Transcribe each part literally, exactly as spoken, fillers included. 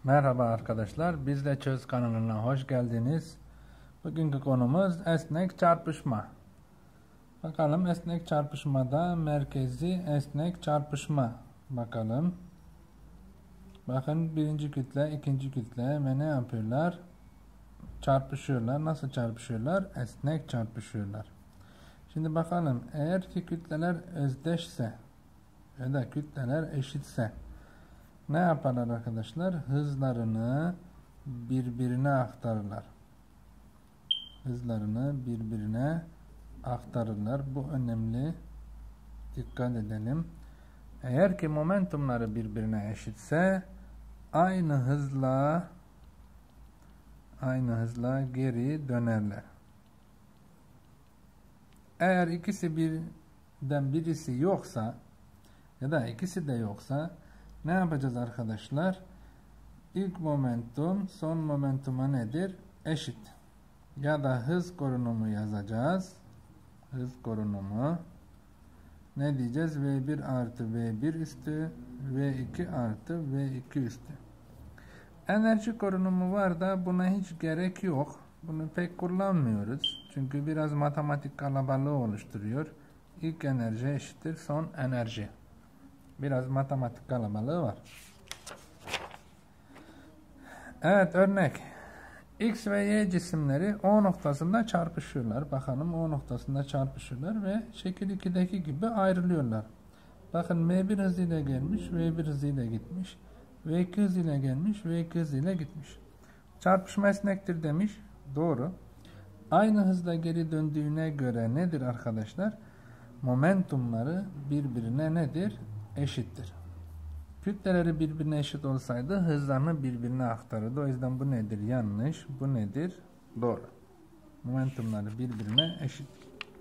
Merhaba arkadaşlar, Bizle Çöz kanalına hoş geldiniz. Bugünkü konumuz esnek çarpışma. Bakalım esnek çarpışmada merkezi esnek çarpışma. Bakalım. Bakın birinci kütle, ikinci kütle ve ne yapıyorlar? Çarpışıyorlar. Nasıl çarpışıyorlar? Esnek çarpışıyorlar. Şimdi bakalım, eğer ki kütleler özdeşse ya da kütleler eşitse ne yaparlar arkadaşlar? Hızlarını birbirine aktarırlar. Hızlarını birbirine aktarırlar. Bu önemli. Dikkat edelim. Eğer ki momentumları birbirine eşitse aynı hızla aynı hızla geri dönerler. Eğer ikisi birden birisi yoksa ya da ikisi de yoksa ne yapacağız arkadaşlar? İlk momentum son momentuma nedir? Eşit. Ya da hız korunumu yazacağız. Hız korunumu. Ne diyeceğiz? V bir artı V bir üstü V iki artı V iki üstü. Enerji korunumu var da buna hiç gerek yok. Bunu pek kullanmıyoruz. Çünkü biraz matematik kalabalığı oluşturuyor. İlk enerji eşittir son enerji. Biraz matematik kalabalığı var. Evet, örnek. X ve Y cisimleri O noktasında çarpışıyorlar. Bakalım O noktasında çarpışıyorlar ve şekil ikideki gibi ayrılıyorlar. Bakın M bir hızıyla gelmiş, V bir hızıyla gitmiş. V iki hızıyla gelmiş, V iki hızıyla gitmiş. Çarpışma esnektir demiş. Doğru. Aynı hızla geri döndüğüne göre nedir arkadaşlar? Momentumları birbirine nedir? Eşittir. Kütleleri birbirine eşit olsaydı hızlarını birbirine aktarırdı. O yüzden bu nedir? Yanlış. Bu nedir? Doğru. Momentumları birbirine eşit.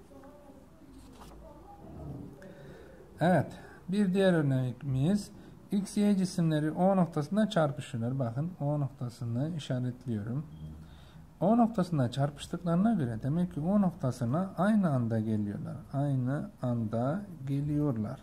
Evet. Bir diğer örneğimiz X, Y cisimleri O noktasında çarpışıyorlar. Bakın O noktasını işaretliyorum. O noktasında çarpıştıklarına göre demek ki O noktasına aynı anda geliyorlar. Aynı anda geliyorlar.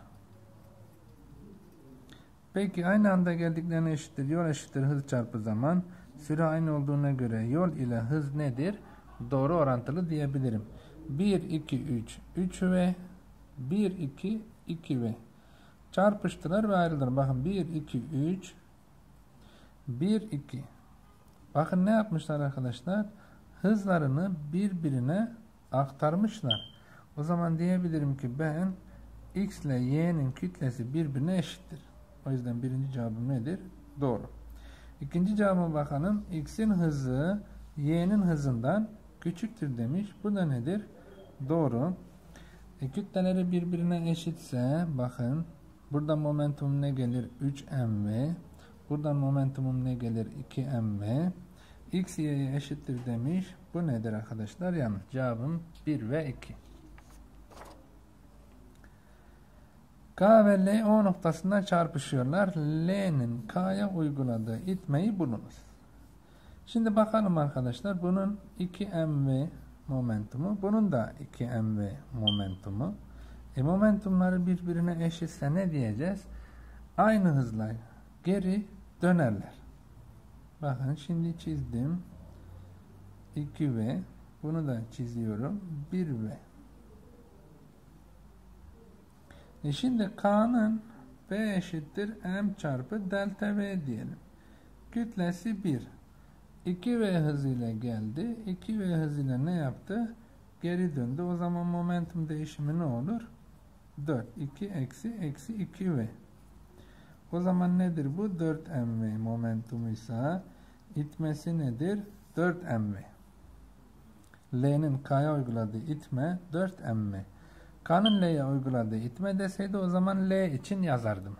Peki aynı anda geldiklerine eşittir. Yol eşittir hız çarpı zaman. Süre aynı olduğuna göre yol ile hız nedir? Doğru orantılı diyebilirim. bir, iki, üç. üç V. bir, iki, iki V. Çarpıştılar ve ayrıldılar. Bakın bir, iki, üç. bir, iki. Bakın ne yapmışlar arkadaşlar? Hızlarını birbirine aktarmışlar. O zaman diyebilirim ki ben X ile Y'nin kütlesi birbirine eşittir. O yüzden birinci cevabım nedir? Doğru. İkinci cevabıma bakalım. X'in hızı Y'nin hızından küçüktür demiş. Bu da nedir? Doğru. E, kütleleri birbirine eşitse bakın burada momentum ne gelir? üç M V. Buradan momentumum ne gelir? iki M V. X Y'ye eşittir demiş. Bu nedir arkadaşlar? Yanlış. Cevabım bir ve iki. K ve L O noktasında çarpışıyorlar. L'nin K'ya uyguladığı itmeyi bulunuz. Şimdi bakalım arkadaşlar. Bunun iki M V momentumu. Bunun da iki M V momentumu. E momentumları birbirine eşitse ne diyeceğiz? Aynı hızla geri dönerler. Bakın şimdi çizdim. iki V. Bunu da çiziyorum. bir V. E şimdi K'nın V eşittir M çarpı delta V diyelim. Kütlesi bir. iki V hızıyla geldi. iki V hızıyla ne yaptı? Geri döndü. O zaman momentum değişimi ne olur? dört. iki eksi eksi iki V. O zaman nedir bu? dört M V momentumuysa itmesi nedir? dört M V. L'nin K'ya uyguladığı itme dört M V. K'nın L'ye uyguladığı itme deseydi o zaman L için yazardım.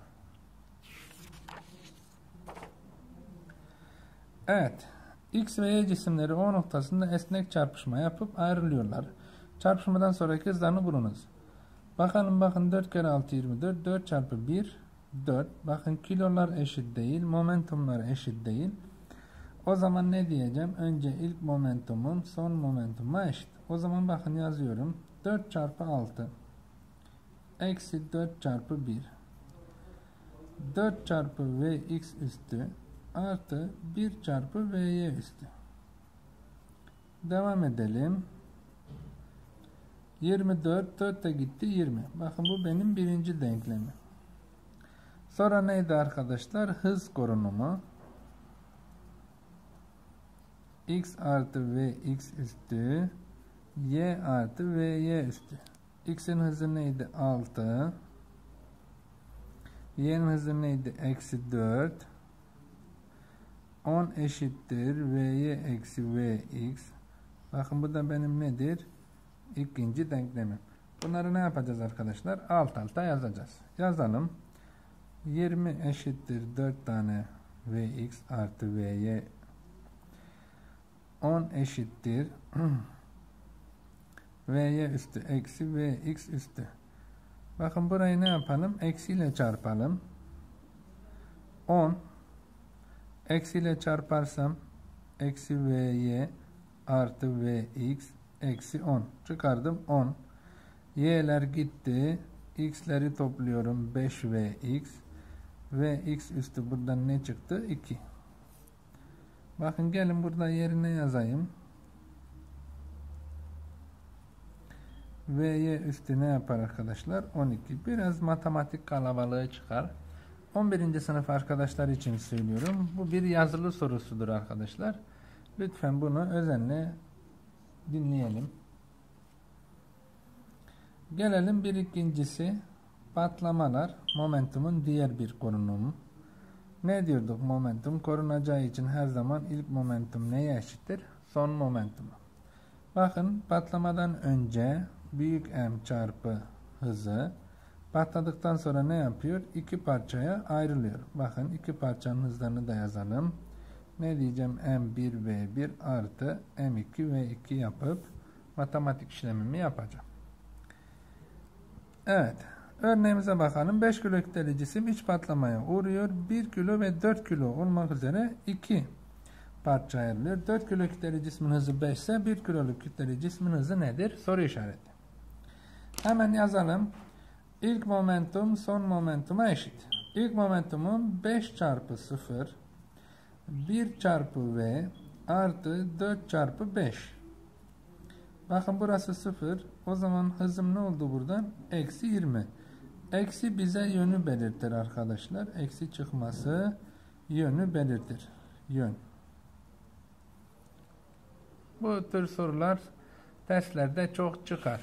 Evet. X ve Y cisimleri O noktasında esnek çarpışma yapıp ayrılıyorlar. Çarpışmadan sonraki hızlarını bulunuz. Bakalım bakın dört kere altı yirmi dört. dört çarpı bir dört. Bakın kilolar eşit değil. Momentumlar eşit değil. O zaman ne diyeceğim? Önce ilk momentumun son momentuma eşit. O zaman bakın yazıyorum. dört çarpı altı eksi dört çarpı bir. dört çarpı Vx üstü artı bir çarpı V'ye üstü. Devam edelim. yirmi dört, dört de gitti yirmi. Bakın bu benim birinci denklemim. Sonra neydi arkadaşlar? Hız korunumu. X artı Vx üstü y artı Vy üstü. X'in hızı neydi? altı. Y'nin hızı neydi? Eksi dört. on eşittir Vy eksi Vx. Bakın bu da benim nedir? İkinci denklemim. Bunları ne yapacağız arkadaşlar? Alt alta yazacağız. Yazalım. yirmi eşittir dört tane Vx artı Vy. on eşittir Vy üstü eksi Vx üstü. Bakın burayı ne yapalım? Eksiyle çarpalım. on eksiyle çarparsam eksi Vy artı Vx eksi on. Çıkardım on. Y'ler gitti. X'leri topluyorum. beş Vx. Vx üstü buradan ne çıktı? iki. Bakın gelin burada yerine yazayım. V'ye üstü ne yapar arkadaşlar? on iki. Biraz matematik kalabalığı çıkar. on birinci sınıf arkadaşlar için söylüyorum. Bu bir yazılı sorusudur arkadaşlar. Lütfen bunu özenle dinleyelim. Gelelim bir ikincisi. Patlamalar. Momentumun diğer bir korunumu. Ne diyorduk momentum? Korunacağı için her zaman ilk momentum neye eşittir? Son momentumu. Bakın patlamadan önce büyük M çarpı hızı patladıktan sonra ne yapıyor? İki parçaya ayrılıyor. Bakın iki parçanın hızlarını da yazalım. Ne diyeceğim? M bir V bir artı M iki V iki yapıp matematik işlemimi yapacağım. Evet. Örneğimize bakalım. beş kilo kütleli cisim iç patlamaya uğruyor. bir kilo ve dört kilo olmak üzere iki parça ayrılıyor. dört kilo kütleli cismin hızı beş ise bir kiloluk kütleli cismin hızı nedir? Soru işareti. Hemen yazalım. İlk momentum son momentuma eşit. İlk momentumum beş çarpı sıfır bir çarpı V artı dört çarpı beş. Bakın burası sıfır. O zaman hızım ne oldu buradan? Eksi yirmi. Eksi bize yönü belirtir arkadaşlar. Eksi çıkması yönü belirtir. Yön. Bu tür sorular testlerde çok çıkar.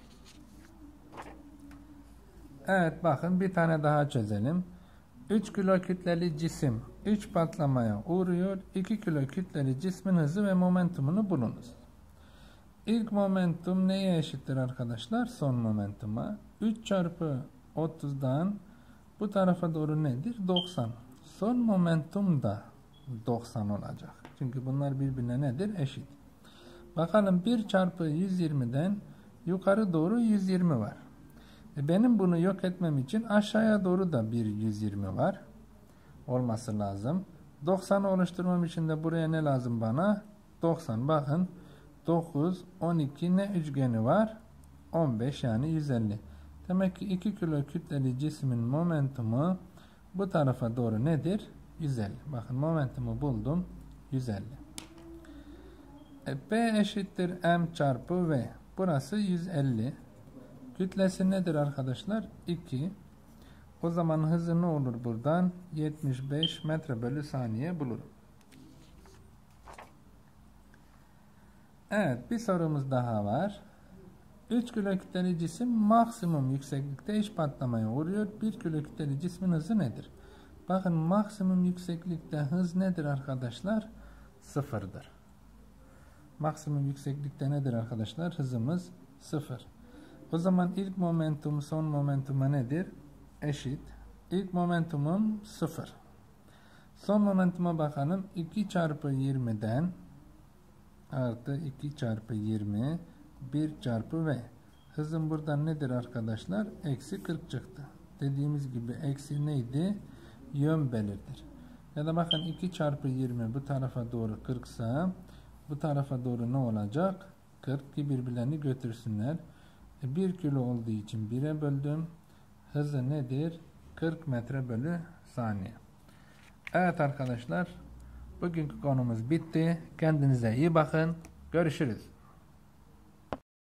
Evet bakın bir tane daha çözelim. üç kilo kütleli cisim üç patlamaya uğruyor. iki kilo kütleli cismin hızı ve momentumunu bulunuz. İlk momentum neye eşittir arkadaşlar? Son momentuma. üç çarpı otuzdan bu tarafa doğru nedir? doksan. Son momentum da doksan olacak. Çünkü bunlar birbirine nedir? Eşit. Bakalım bir çarpı yüz yirmiden yukarı doğru yüz yirmi var. E benim bunu yok etmem için aşağıya doğru da bir yüz yirmi var. Olması lazım. doksanı oluşturmam için de buraya ne lazım bana? doksan. Bakın dokuz, on iki ne üçgeni var? on beş yani yüz elli. Demek ki iki kilo kütleli cismin momentumu bu tarafa doğru nedir? yüz elli. Bakın momentumu buldum. yüz elli. E, B eşittir M çarpı V. Burası yüz elli. Kütlesi nedir arkadaşlar? iki. O zaman hızı ne olur buradan? yetmiş beş metre bölü saniye bulurum. Evet bir sorumuz daha var. üç kilo kütleli cisim maksimum yükseklikte iç patlamaya uğruyor. bir kilo kütleli cismin hızı nedir? Bakın maksimum yükseklikte hız nedir arkadaşlar? Sıfırdır. Maksimum yükseklikte nedir arkadaşlar? Hızımız sıfır. O zaman ilk momentum son momentuma nedir? Eşit. İlk momentumum sıfır. Son momentuma bakalım. iki çarpı yirmiden artı iki çarpı yirmi bir çarpı V. Hızım buradan nedir arkadaşlar? Eksi kırk çıktı. Dediğimiz gibi eksi neydi? Yön belirtir. Ya da bakın iki çarpı yirmi bu tarafa doğru kırk ise bu tarafa doğru ne olacak? kırk ki birbirlerini götürsünler. E bir kilo olduğu için bire böldüm. Hızı nedir? kırk metre bölü saniye. Evet arkadaşlar Bugünkü konumuz bitti. Kendinize iyi bakın. Görüşürüz.